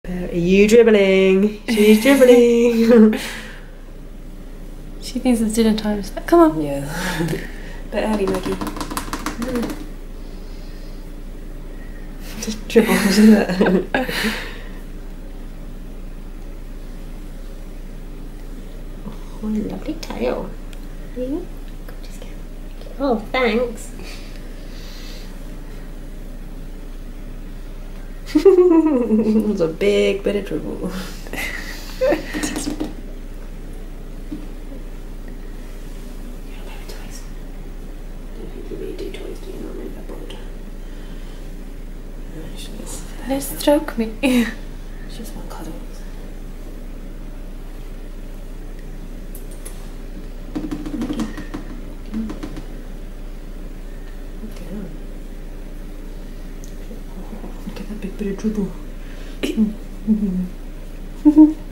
Are you dribbling? She's dribbling. She thinks it's dinner time. She's like, come on. Yeah. Bit early, Maggie. Just dribbles, isn't it? Oh, lovely tail. Yeah. Oh, thanks. It was a big bit of dribble. Let's stroke me. She just wants cuddles. Look at that big bit of dribble.